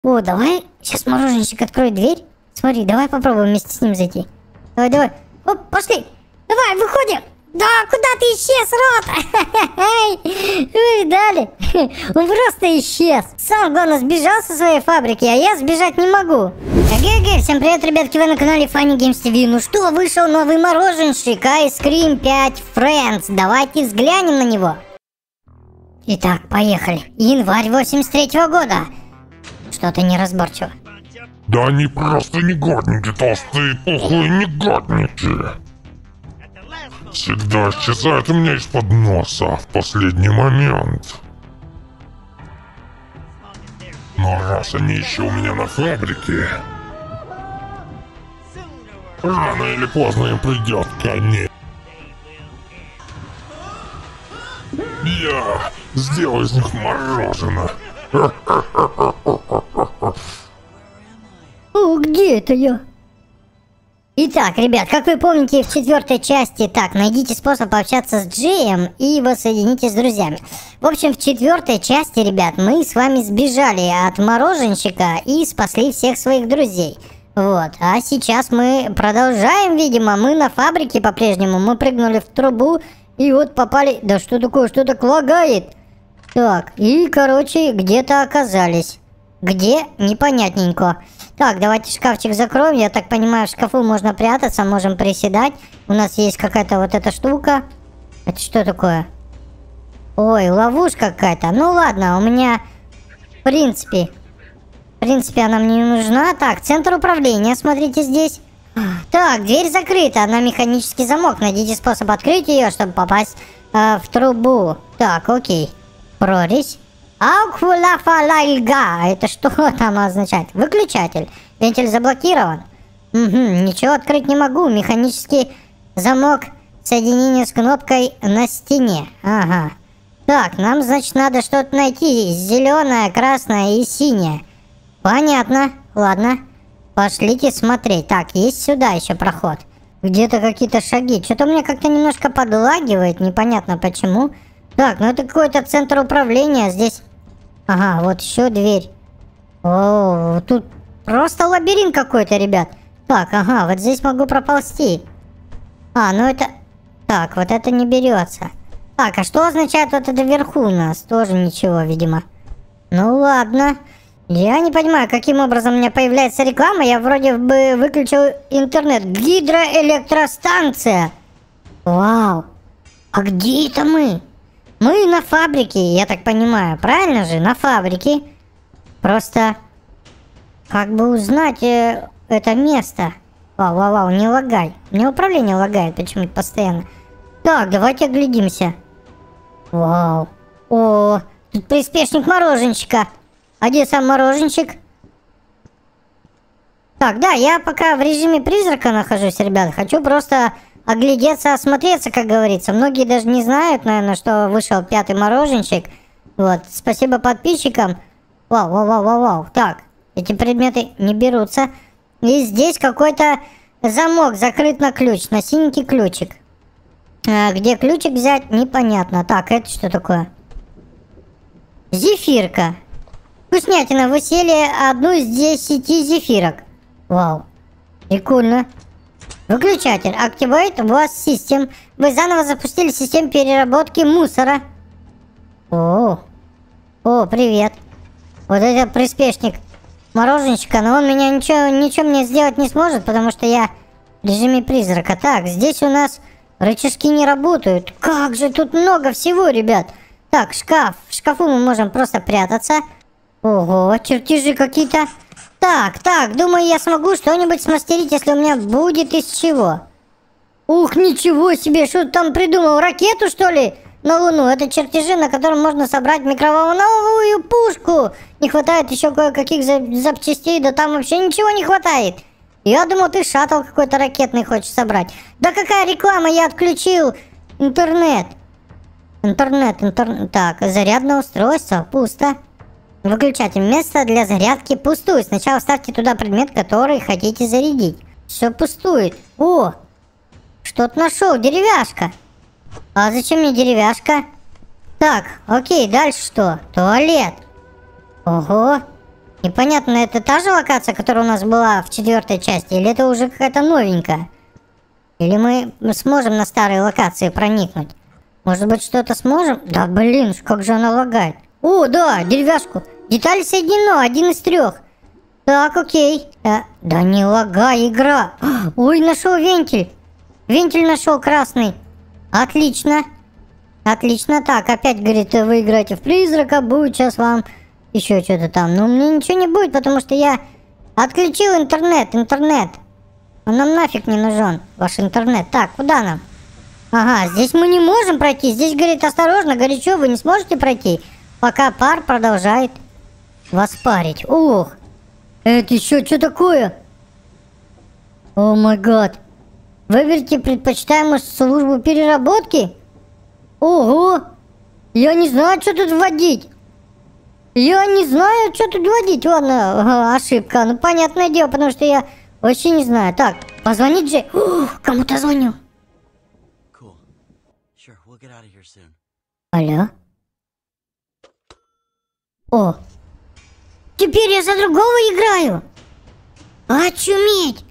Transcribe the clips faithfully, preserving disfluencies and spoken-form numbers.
О, давай сейчас мороженщик откроет дверь. Смотри, давай попробуем вместе с ним зайти. Давай, давай. Оп, пошли. Давай, выходим. Да, куда ты исчез, Рот? Вы видали? Он просто исчез. Сам, главное, сбежал со своей фабрики, а я сбежать не могу. Ага, всем привет, ребятки, вы на канале Funny Games ти ви. Ну что, вышел новый мороженщик, Ice Cream пять Friends. Давайте взглянем на него. Итак, поехали. Январь восемьдесят третьего года. Что-то неразборчиво. Да они просто негодники, толстые, пухлые негодники. Всегда исчезают у меня из-под носа в последний момент. Но раз они еще у меня на фабрике, рано или поздно им придет конец. Я сделаю из них мороженое. О, где это я? Итак, ребят, как вы помните, в четвертой части, так, найдите способ пообщаться с Джеем и воссоединитесь с друзьями. В общем, в четвертой части, ребят, мы с вами сбежали от мороженщика и спасли всех своих друзей. Вот, а сейчас мы продолжаем, видимо, мы на фабрике по-прежнему, мы прыгнули в трубу и вот попали... Да что такое, что так лагает? Так, и, короче, где-то оказались. Где? Непонятненько. Так, давайте шкафчик закроем. Я так понимаю, в шкафу можно прятаться, можем приседать. У нас есть какая-то вот эта штука. Это что такое? Ой, ловушка какая-то. Ну ладно, у меня, в принципе, в принципе, она мне не нужна. Так, центр управления, смотрите здесь. Так, дверь закрыта, на механический замок. Найдите способ открыть ее, чтобы попасть э, в трубу. Так, окей. Прорезь. Аукфулафалайга. Это что там означает? Выключатель. Вентиль заблокирован. Угу, ничего открыть не могу. Механический замок. Соединение с кнопкой на стене. Ага. Так, нам, значит, надо что-то найти. Зеленое, красное и синее. Понятно. Ладно. Пошлите смотреть. Так, есть сюда еще проход. Где-то какие-то шаги. Что-то у меня как-то немножко подлагивает. Непонятно почему. Так, ну это какой-то центр управления. Здесь... Ага, вот еще дверь. О, тут просто лабиринт какой-то, ребят. Так, ага, вот здесь могу проползти. А, ну это... Так, вот это не берется. Так, а что означает вот это вверху у нас? Тоже ничего, видимо. Ну ладно. Я не понимаю, каким образом у меня появляется реклама. Я вроде бы выключил интернет. Гидроэлектростанция. Вау. А где это мы? Мы на фабрике, я так понимаю. Правильно же? На фабрике. Просто как бы узнать э, это место. Вау, вау, вау, не лагай. Мне управление лагает почему-то постоянно. Так, давайте оглядимся. Вау. О, тут приспешник мороженщика. А где сам мороженщик? Так, да, я пока в режиме призрака нахожусь, ребят. Хочу просто оглядеться, осмотреться, как говорится. Многие даже не знают, наверное, что вышел пятый мороженщик. Вот, спасибо подписчикам. Вау, вау, вау, вау, вау. Так, эти предметы не берутся. И здесь какой-то замок закрыт на ключ, на синенький ключик. А где ключик взять, непонятно. Так, это что такое? Зефирка. Вкуснятина, вы съели одну из десяти зефирок. Вау, прикольно. Выключатель. Activate was system. Вы заново запустили систему переработки мусора. О, о, привет. Вот это приспешник мороженщика, но он меня ничего, ничего мне сделать не сможет, потому что я в режиме призрака. Так, здесь у нас рычажки не работают. Как же тут много всего, ребят. Так, шкаф. В шкафу мы можем просто прятаться. Ого, чертежи какие-то. Так, так, думаю, я смогу что-нибудь смастерить, если у меня будет из чего. Ух, ничего себе, что ты там придумал? Ракету, что ли? На Луну. Это чертежи, на котором можно собрать микроволновую пушку. Не хватает еще кое-каких запчастей, да там вообще ничего не хватает. Я думал, ты шаттл какой-то ракетный хочешь собрать. Да какая реклама, я отключил интернет. Интернет, интернет. Так, зарядное устройство, пусто. Выключатель. Место для зарядки пустует. Сначала ставьте туда предмет, который хотите зарядить. Все пустует. О, что-то нашел. Деревяшка. А зачем мне деревяшка? Так, окей, дальше что? Туалет. Ого. Непонятно, это та же локация, которая у нас была в четвертой части, или это уже какая-то новенькая? Или мы сможем на старые локации проникнуть? Может быть, что-то сможем? Да блин, как же она лагает. О, да, деревяшку. Детали соединено, один из трех. Так, окей. Да, да не лагай, игра. Ой, нашел вентиль. Вентиль нашел красный. Отлично. Отлично. Так, опять говорит, вы играете в призрака, будет сейчас вам еще что-то там. Но мне ничего не будет, потому что я отключил интернет. Интернет. Он нам нафиг не нужен, ваш интернет. Так, куда нам? Ага, здесь мы не можем пройти. Здесь, говорит, осторожно, горячо, вы не сможете пройти, пока пар продолжает вас парить. Ох, это еще что такое? О май гад. Выберите предпочитаемую службу переработки? Ого! Я не знаю, что тут вводить. Я не знаю, что тут вводить. Ладно, ага, ошибка. Ну, понятное дело, потому что я вообще не знаю. Так, позвонить же. Кому-то звоню. Алло? О! Теперь я за другого играю! Очуметь!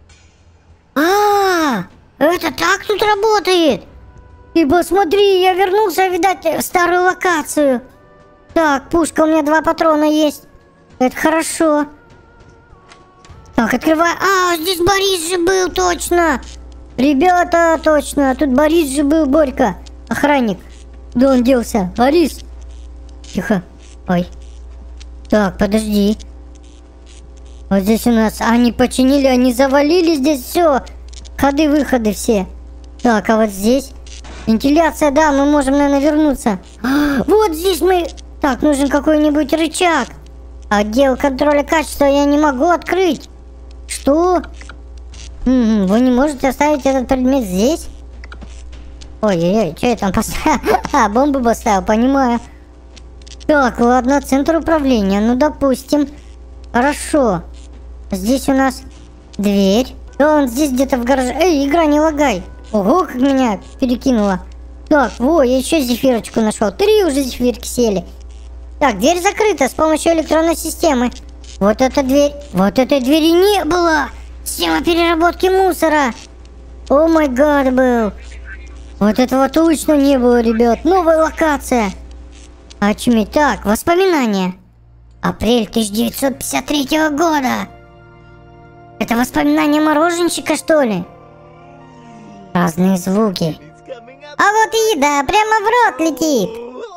А, это так тут работает! И посмотри, я вернулся, видать, в старую локацию. Так, пушка, у меня два патрона есть. Это хорошо. Так, открывай. А, здесь Борис же был, точно! Ребята, точно, тут Борис же был, Борька. Охранник. Да он делся? Борис. Тихо. Ой. Так, подожди. Вот здесь у нас... Они починили, они завалили здесь все. Ходы-выходы все. Так, а вот здесь... Вентиляция, да, мы можем, наверное, вернуться. А, вот здесь мы... Так, нужен какой-нибудь рычаг. Отдел контроля качества я не могу открыть. Что? М-м, вы не можете оставить этот предмет здесь? Ой-ой-ой, что я там поставил? А, бомбу поставил, понимаю. Так, ладно, центр управления, ну допустим. Хорошо. Здесь у нас дверь. Да, он здесь где-то в гараже. Эй, игра, не лагай. Ого, как меня перекинуло. Так, во, я еще зефирочку нашел. Три уже зефирки сели. Так, дверь закрыта с помощью электронной системы. Вот эта дверь. Вот этой двери не было. Система переработки мусора. О май гад, был. Вот этого точно не было, ребят. Новая локация. Очуметь. Так, воспоминания. Апрель тысяча девятьсот пятьдесят третьего года. Это воспоминания мороженщика, что ли? Разные звуки. А вот и еда прямо в рот летит.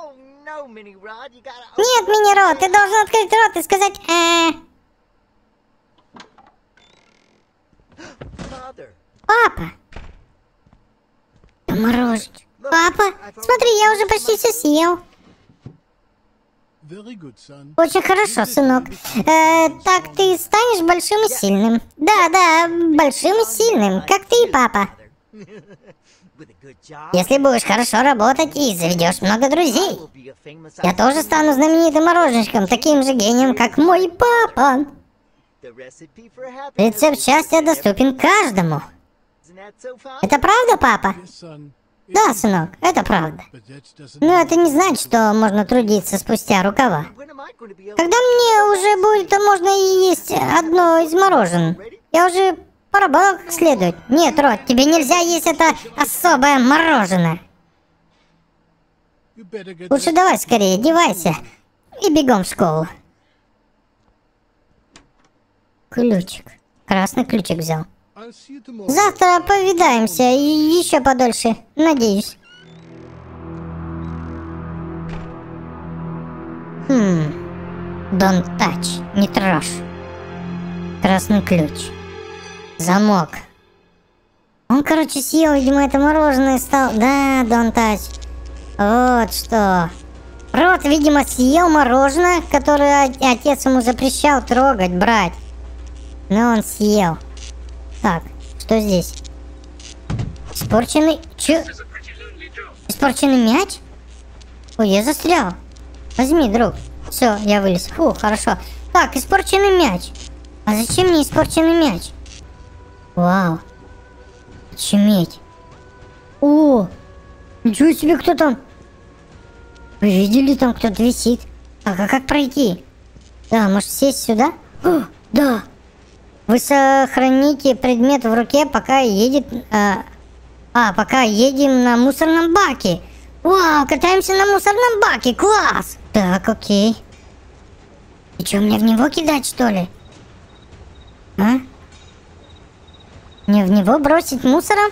Нет, мини-рот, ты должен открыть рот и сказать э. Папа. Мороженое. Папа, смотри, я уже почти все съел. Очень хорошо, сынок. Э, так ты станешь большим и сильным. Да, да, большим и сильным, как ты и папа. Если будешь хорошо работать и заведешь много друзей, я тоже стану знаменитым мороженщиком, таким же гением, как мой папа. Рецепт счастья доступен каждому. Это правда, папа? Да, сынок, это правда. Но это не значит, что можно трудиться спустя рукава. Когда мне уже будет, то можно и есть одно из морожен. Я уже поработал как следует. Нет, Рот, тебе нельзя есть это особое мороженое. Лучше давай скорее, одевайся и бегом в школу. Ключик. Красный ключик взял. Завтра повидаемся и еще подольше, надеюсь. Хм. Don't touch, не трожь. Красный ключ. Замок. Он, короче, съел, видимо, это мороженое и стал... Да, don't touch. Вот что. Рот, видимо, съел мороженое, которое отец ему запрещал трогать, брать. Но он съел. Так, что здесь? Испорченный... Чё? Испорченный мяч? Ой, я застрял. Возьми, друг. Все, я вылез. Фу, хорошо. Так, испорченный мяч. А зачем мне испорченный мяч? Вау. Очуметь. О! Ничего себе, кто там? Вы видели, там кто-то висит. Так, а как пройти? Да, может сесть сюда? О, да. Вы сохраните предмет в руке, пока едет... А, а, пока едем на мусорном баке. Вау, катаемся на мусорном баке, класс! Так, окей. И что, мне в него кидать, что ли? А? Мне в него бросить мусором?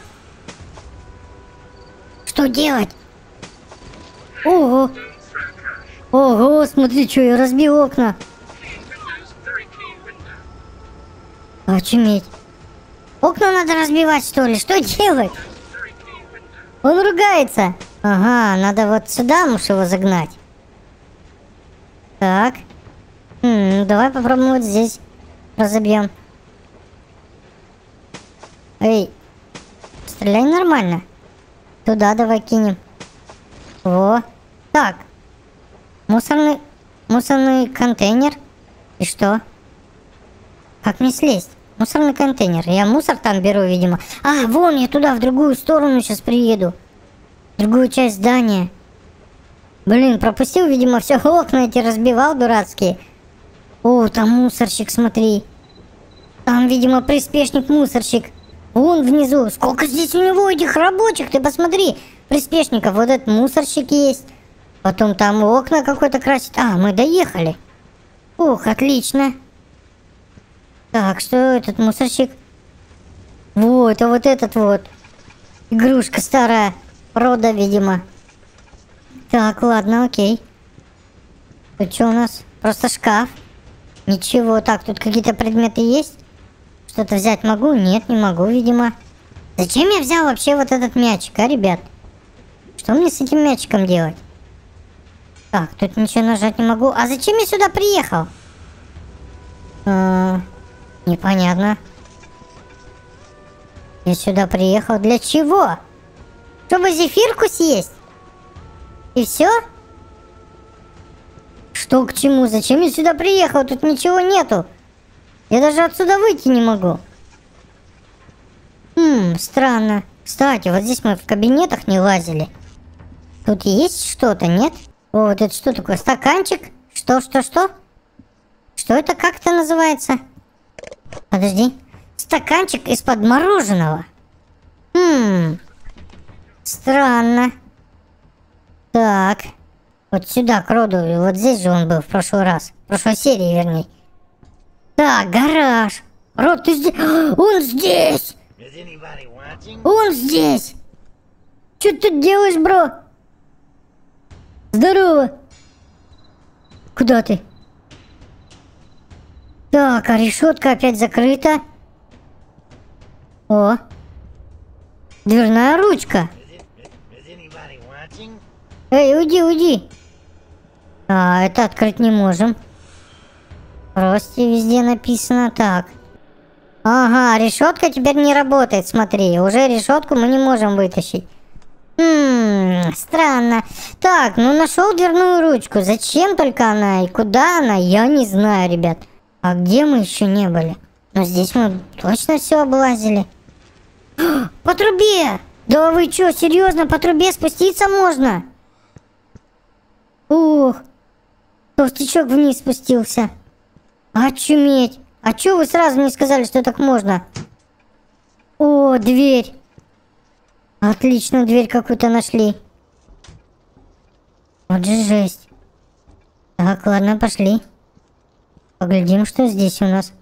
Что делать? Ого! Ого, смотри, что я разбил окна. Очуметь. Окна надо разбивать, что ли? Что делать? Он ругается. Ага, надо вот сюда, муж его загнать. Так. М-м, давай попробуем вот здесь. Разобьем. Эй. Стреляй нормально. Туда давай кинем. Во. Так. Мусорный... Мусорный контейнер. И что? Как мне слезть? Мусорный контейнер. Я мусор там беру, видимо. А, вон, я туда, в другую сторону сейчас приеду. В другую часть здания. Блин, пропустил, видимо, все окна эти разбивал дурацкие. О, там мусорщик, смотри. Там, видимо, приспешник-мусорщик. Вон внизу. Сколько здесь у него этих рабочих, ты посмотри. Приспешников. Вот этот мусорщик есть. Потом там окна какой-то красит. А, мы доехали. Ух, отлично. Так, что этот мусорщик? Вот, это вот этот вот. Игрушка старая. Рода, видимо. Так, ладно, окей. Тут что у нас? Просто шкаф. Ничего. Так, тут какие-то предметы есть? Что-то взять могу? Нет, не могу, видимо. Зачем я взял вообще вот этот мячик, а, ребят? Что мне с этим мячиком делать? Так, тут ничего нажать не могу. А зачем я сюда приехал? А, непонятно. Я сюда приехал. Для чего? Чтобы зефирку съесть? И все? Что к чему? Зачем я сюда приехал? Тут ничего нету. Я даже отсюда выйти не могу. Хм, странно. Кстати, вот здесь мы в кабинетах не лазили. Тут есть что-то, нет? О, вот это что такое? Стаканчик? Что, что, что? Что это? Как это называется? Подожди. Стаканчик из-под мороженого. Хм. Странно. Так. Вот сюда, к роду. И вот здесь же он был в прошлый раз. В прошлой серии, вернее. Так, гараж. Род, ты здесь? Он здесь! Он здесь! Что ты тут делаешь, бро? Здорово! Куда ты? Так, а решетка опять закрыта. О! Дверная ручка. Эй, уйди, уйди. А, это открыть не можем. Просто везде написано так. Ага, решетка теперь не работает, смотри. Уже решетку мы не можем вытащить. Хм, странно. Так, ну нашел дверную ручку. Зачем только она и куда она, я не знаю, ребят. А где мы еще не были? Но здесь мы точно все облазили. По трубе! Да вы что, серьезно, по трубе спуститься можно? Ух, толстячок вниз спустился. Очуметь. А чё вы сразу не сказали, что так можно? О, дверь. Отлично, дверь какую-то нашли. Вот же жесть. Так, ладно, пошли. Поглядим, что здесь у нас.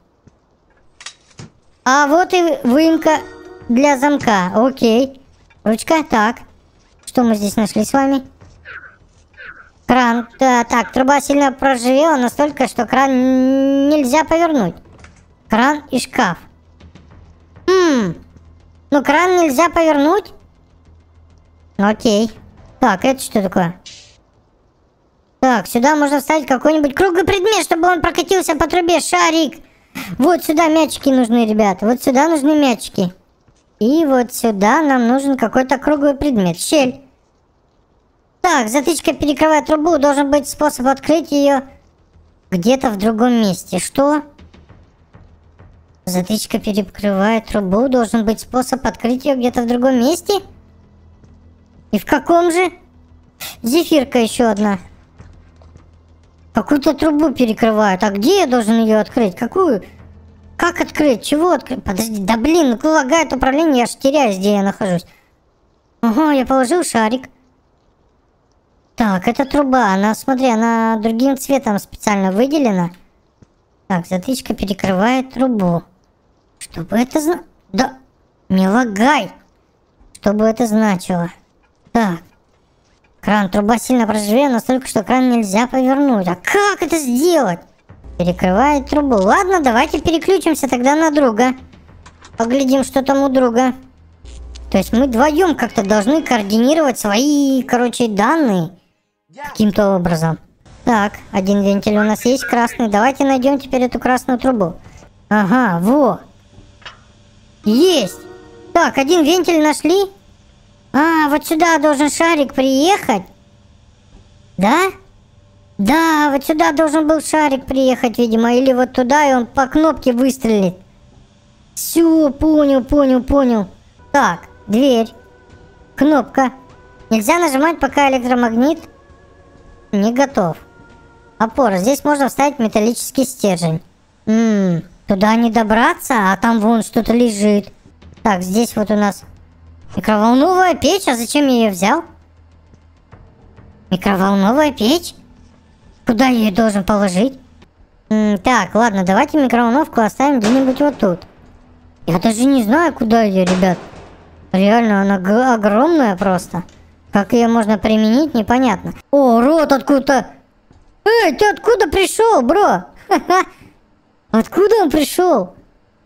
А вот и выемка для замка. Окей. Ручка, так. Что мы здесь нашли с вами? Кран. Да, так, труба сильно проржавела настолько, что кран нельзя повернуть. Кран и шкаф. Хм. Ну, кран нельзя повернуть? Окей. Так, это что такое? Так, сюда можно вставить какой-нибудь круглый предмет, чтобы он прокатился по трубе. Шарик. Вот сюда мячики нужны, ребята. Вот сюда нужны мячики. И вот сюда нам нужен какой-то круглый предмет. Щель. Так, затычка перекрывает трубу. Должен быть способ открыть ее где-то в другом месте. Что? Затычка перекрывает трубу. Должен быть способ открыть ее где-то в другом месте? И в каком же? Зефирка еще одна. Какую-то трубу перекрывают. А где я должен ее открыть? Какую? Как открыть? Чего открыть? Подожди, да блин, ну лагает управление, я аж теряюсь, где я нахожусь. Ага, я положил шарик. Так, это труба. Она, смотри, она другим цветом специально выделена. Так, затычка перекрывает трубу. Что бы это значило? Да, не лагай. Что бы это значило? Так. Кран. Труба сильно проживела, настолько, что кран нельзя повернуть. А как это сделать? Перекрывает трубу. Ладно, давайте переключимся тогда на друга. Поглядим, что там у друга. То есть мы вдвоем как-то должны координировать свои, короче, данные. Каким-то образом. Так, один вентиль у нас есть, красный. Давайте найдем теперь эту красную трубу. Ага, во. Есть. Так, один вентиль нашли. А, вот сюда должен шарик приехать. Да? Да, вот сюда должен был шарик приехать, видимо. Или вот туда, и он по кнопке выстрелит. Все, понял, понял, понял. Так, дверь. Кнопка. Нельзя нажимать, пока электромагнит не готов. Опора. Здесь можно вставить металлический стержень. Ммм, туда не добраться, а там вон что-то лежит. Так, здесь вот у нас микроволновая печь. А зачем я ее взял? Микроволновая печь? Куда я ее должен положить? М-м, так, ладно, давайте микроволновку оставим где-нибудь вот тут. Я даже не знаю, куда ее, ребят. Реально, она огромная просто. Как ее можно применить, непонятно. О, рот откуда-то. Эй, ты откуда пришел, бро? Откуда он пришел?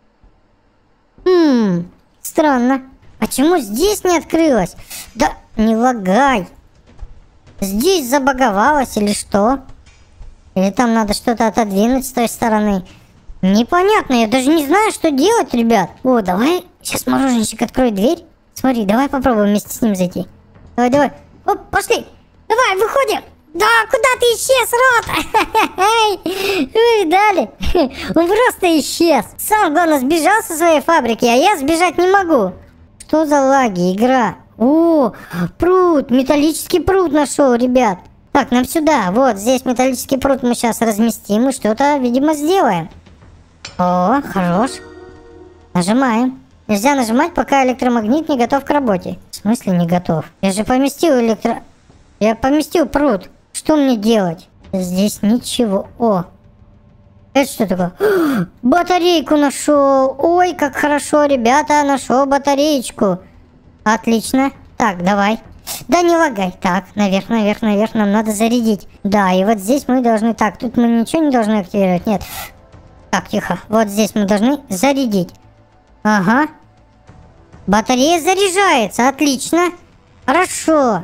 Хм, странно. Почему здесь не открылось? Да не лагай. Здесь забаговалось или что? Или там надо что-то отодвинуть с той стороны? Непонятно, я даже не знаю, что делать, ребят. О, давай, сейчас мороженщик откроет дверь. Смотри, давай попробуем вместе с ним зайти. Давай, давай. Оп, пошли. Давай, выходим. Да, куда ты исчез, Рот? Вы видали? Он просто исчез. Сам, главное, сбежал со своей фабрики, а я сбежать не могу. Что за лаги, игра? О, пруд, металлический пруд нашел, ребят. Так, нам сюда. Вот, здесь металлический пруд мы сейчас разместим и что-то, видимо, сделаем. О, хорош. Нажимаем. Нельзя нажимать, пока электромагнит не готов к работе. В смысле не готов? Я же поместил электро... Я поместил пруд. Что мне делать? Здесь ничего. О! Это что такое? Батарейку нашел. Ой, как хорошо, ребята, нашел батареечку. Отлично. Так, давай. Да не лагай. Так, наверх, наверх, наверх. Нам надо зарядить. Да, и вот здесь мы должны... Так, тут мы ничего не должны активировать. Нет. Так, тихо. Вот здесь мы должны зарядить. Ага. Батарея заряжается. Отлично. Хорошо.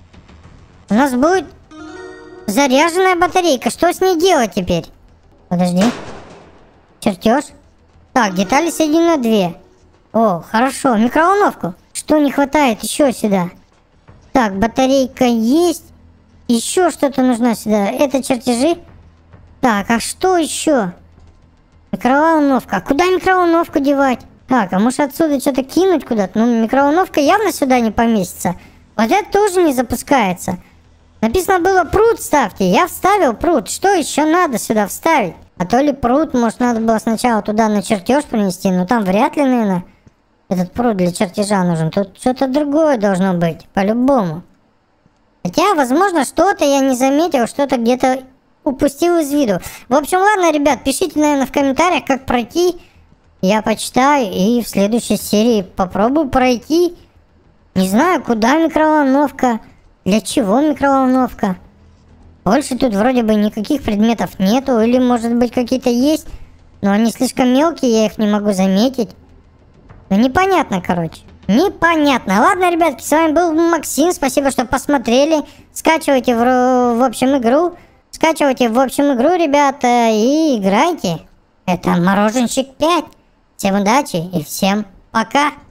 У нас будет заряженная батарейка. Что с ней делать теперь? Подожди. Чертеж. Так, детали соединены на две. О, хорошо. Микроволновку. Что не хватает еще сюда? Так, батарейка есть. Еще что-то нужно сюда. Это чертежи. Так, а что еще? Микроволновка. А куда микроволновку девать? Так, а может отсюда что-то кинуть куда-то? Ну, микроволновка явно сюда не поместится. Вот это тоже не запускается. Написано было пруд ставьте. Я вставил пруд. Что еще надо сюда вставить? А то ли пруд, может, надо было сначала туда на чертеж принести. Но там вряд ли, наверное, этот пруд для чертежа нужен. Тут что-то другое должно быть. По-любому. Хотя, возможно, что-то я не заметил. Что-то где-то упустил из виду. В общем, ладно, ребят, пишите, наверное, в комментариях, как пройти. Я почитаю и в следующей серии попробую пройти. Не знаю, куда микроволновка. Для чего микроволновка? Больше тут вроде бы никаких предметов нету. Или, может быть, какие-то есть. Но они слишком мелкие, я их не могу заметить. Ну, непонятно, короче. Непонятно. Ладно, ребятки, с вами был Максим. Спасибо, что посмотрели. Скачивайте, в, в общем, игру. Скачивайте, в общем, игру, ребята, и играйте. Это Мороженщик пять. Всем удачи и всем пока.